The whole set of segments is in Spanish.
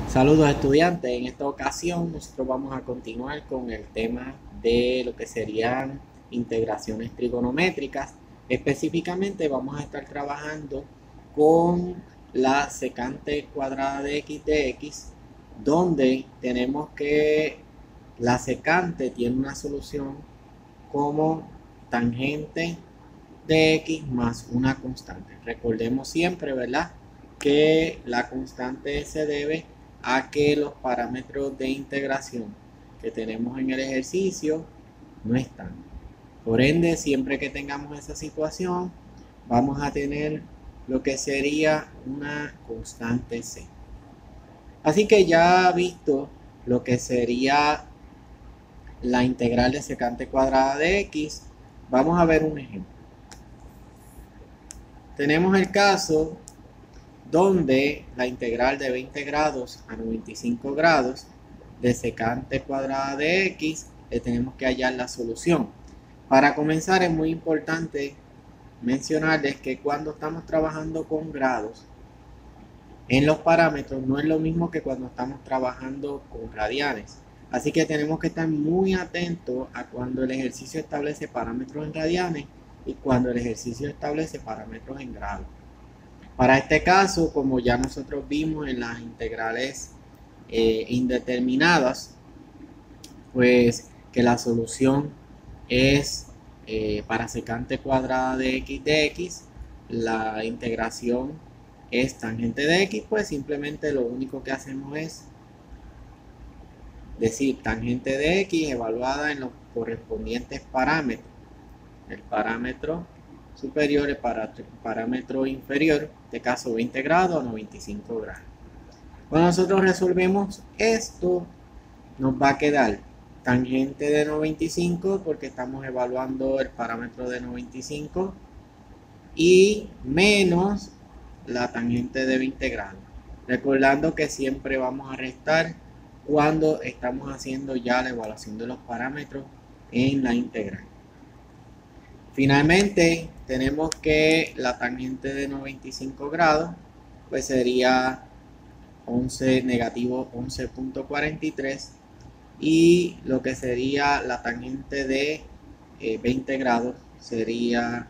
Saludos estudiantes, en esta ocasión nosotros vamos a continuar con el tema de lo que serían integraciones trigonométricas. Específicamente vamos a estar trabajando con la secante cuadrada de x, donde tenemos que la secante tiene una solución como tangente de x más una constante. Recordemos siempre, ¿verdad?, que la constante se debe a que los parámetros de integración que tenemos en el ejercicio no están. Por ende, siempre que tengamos esa situación, vamos a tener lo que sería una constante c. Así que ya visto lo que sería la integral de secante cuadrada de x, vamos a ver un ejemplo. Tenemos el caso donde la integral de 20 grados a 95 grados de secante cuadrada de x, le tenemos que hallar la solución. Para comenzar es muy importante mencionarles que cuando estamos trabajando con grados en los parámetros no es lo mismo que cuando estamos trabajando con radianes. Así que tenemos que estar muy atentos a cuando el ejercicio establece parámetros en radianes y cuando el ejercicio establece parámetros en grados. Para este caso, como ya nosotros vimos en las integrales indeterminadas, pues que la solución es para secante cuadrada de x, la integración es tangente de x, pues simplemente lo único que hacemos es decir tangente de x evaluada en los correspondientes parámetros. El parámetro superior, el parámetro inferior, en este caso 20 grados a 95 grados. Cuando nosotros resolvemos esto, nos va a quedar tangente de 95 porque estamos evaluando el parámetro de 95 y menos la tangente de 20 grados. Recordando que siempre vamos a restar cuando estamos haciendo ya la evaluación de los parámetros en la integral. Finalmente tenemos que la tangente de 95 grados pues sería 11 negativo 11.43 y lo que sería la tangente de 20 grados sería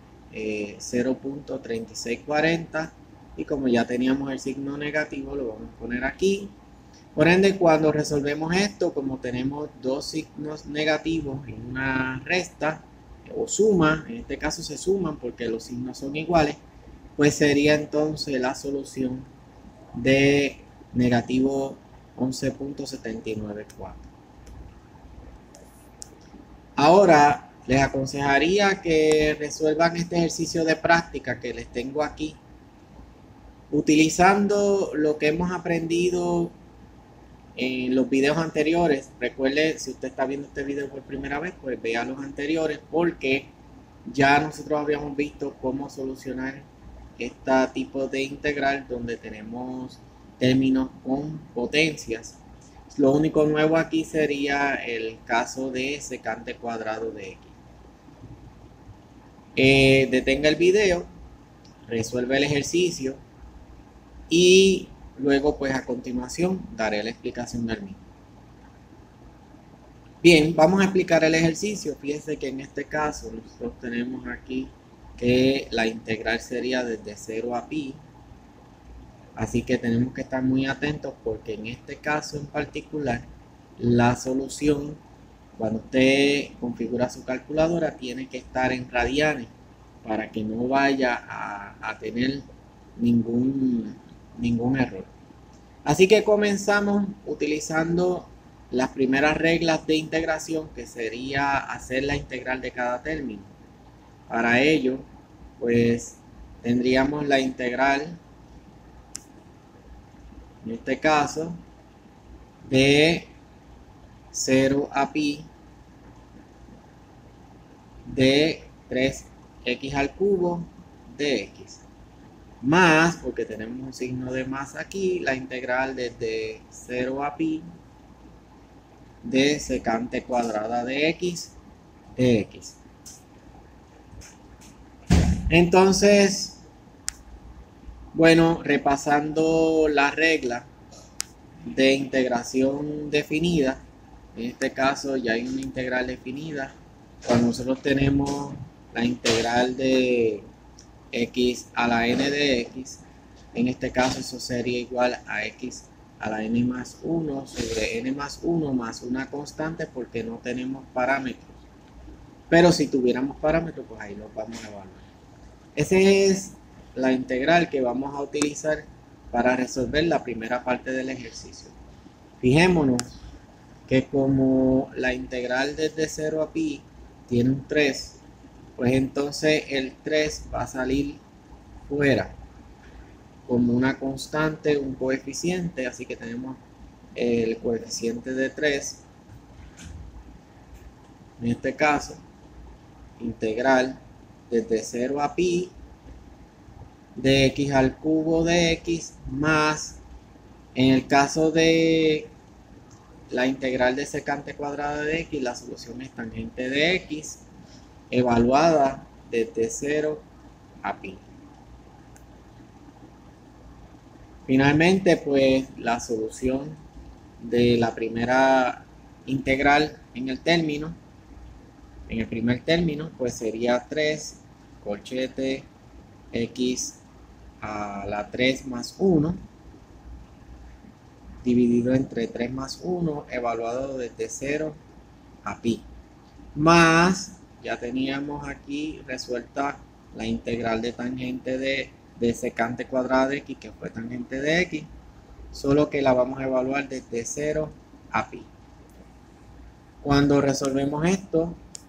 0.3640 y como ya teníamos el signo negativo lo vamos a poner aquí. Por ende, cuando resolvemos esto, como tenemos dos signos negativos en una resta o suma, en este caso se suman porque los signos son iguales, pues sería entonces la solución de negativo 11.794. Ahora les aconsejaría que resuelvan este ejercicio de práctica que les tengo aquí, utilizando lo que hemos aprendido en los videos anteriores. Recuerde, si usted está viendo este video por primera vez, pues vea los anteriores porque ya nosotros habíamos visto cómo solucionar este tipo de integral donde tenemos términos con potencias. Lo único nuevo aquí sería el caso de secante cuadrado de x. Detenga el video, resuelve el ejercicio y luego pues a continuación daré la explicación del mismo. Bien, vamos a explicar el ejercicio. Fíjense que en este caso nosotros tenemos aquí que la integral sería desde 0 a pi. Así que tenemos que estar muy atentos porque en este caso en particular la solución, cuando usted configura su calculadora, tiene que estar en radianes para que no vaya a tener ningún error. Así que comenzamos utilizando las primeras reglas de integración, que sería hacer la integral de cada término. Para ello, pues tendríamos la integral, en este caso, de 0 a pi de 3x al cubo de x. Más, porque tenemos un signo de más aquí, la integral desde 0 a pi de secante cuadrada de x de x. Entonces, bueno, repasando la regla, de integración definida. En este caso ya hay una integral definida. Cuando nosotros tenemos la integral de x a la n de x, en este caso eso sería igual a x a la n más 1 sobre n más 1 más una constante, porque no tenemos parámetros. Pero si tuviéramos parámetros, pues ahí los vamos a evaluar. Esa es la integral que vamos a utilizar para resolver la primera parte del ejercicio. Fijémonos que como la integral desde 0 a pi tiene un 3, pues entonces el 3 va a salir fuera como una constante, un coeficiente, así que tenemos el coeficiente de 3. En este caso, integral desde 0 a pi de x al cubo de x más, en el caso de la integral de secante cuadrada de x, la solución es tangente de x evaluada desde 0 a pi. Finalmente, pues la solución de la primera integral en el primer término, pues sería 3 corchete x a la 3 más 1 dividido entre 3 más 1 evaluado desde 0 a pi, más ya teníamos aquí resuelta la integral de tangente de secante cuadrada de x, que fue tangente de x, solo que la vamos a evaluar desde 0 a pi. Cuando resolvemos esto,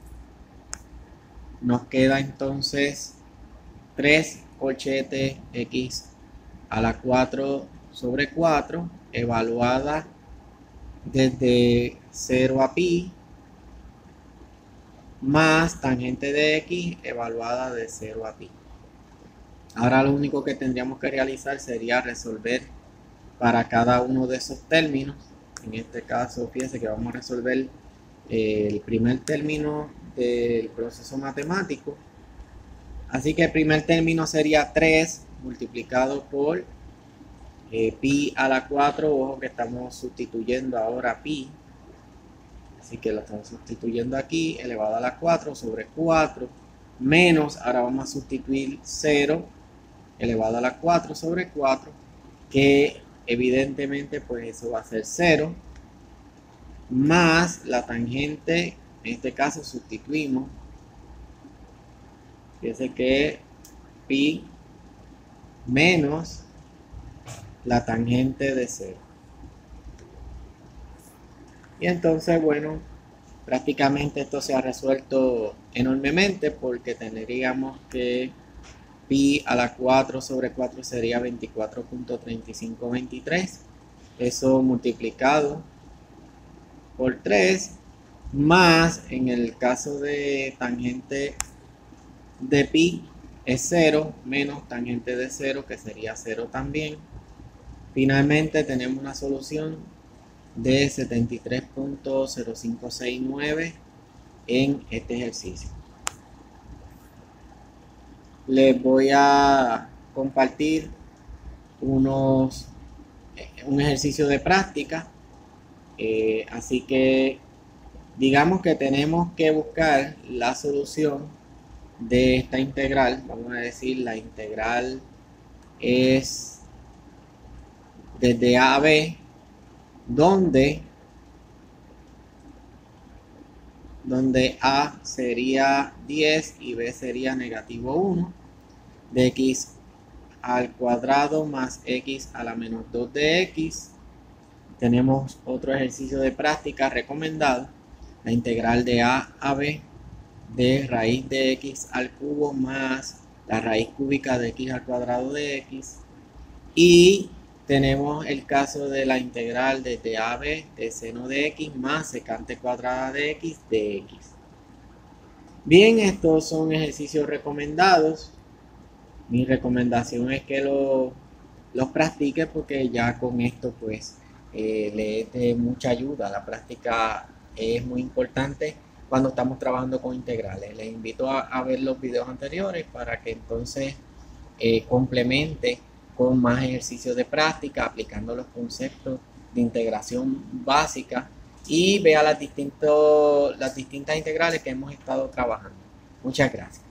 nos queda entonces 3 corchete x a la 4 sobre 4 evaluada desde 0 a pi más tangente de x evaluada de 0 a pi. Ahora lo único que tendríamos que realizar sería resolver para cada uno de esos términos. En este caso, fíjense que vamos a resolver el primer término del proceso matemático. Así que el primer término sería 3 multiplicado por pi a la 4. Ojo que estamos sustituyendo ahora pi. Así que lo estamos sustituyendo aquí, elevado a la 4 sobre 4, menos, ahora vamos a sustituir 0, elevado a la 4 sobre 4, que evidentemente pues eso va a ser 0, más la tangente, en este caso sustituimos, fíjense que pi menos la tangente de 0. Y entonces, bueno, prácticamente esto se ha resuelto enormemente, porque tendríamos que pi a la 4 sobre 4 sería 24.3523. Eso multiplicado por 3, más en el caso de tangente de pi es 0, menos tangente de 0, que sería 0 también. Finalmente tenemos una solución de 73.0569 en este ejercicio. Les voy a compartir un ejercicio de práctica, así que digamos que tenemos que buscar la solución de esta integral. Vamos a decir, la integral es desde a a b, donde a sería 10 y b sería negativo 1, de x al cuadrado más x a la menos 2 de x. Tenemos otro ejercicio de práctica recomendado, la integral de a a b de raíz de x al cubo más la raíz cúbica de x al cuadrado de x. Y tenemos el caso de la integral desde a a b de seno de x más secante cuadrada de x de x. Bien, estos son ejercicios recomendados. Mi recomendación es que los practique, porque ya con esto pues le es de mucha ayuda. La práctica es muy importante cuando estamos trabajando con integrales. Les invito a ver los videos anteriores para que entonces complemente con más ejercicios de práctica aplicando los conceptos de integración básica y vea las distintas integrales que hemos estado trabajando. Muchas gracias.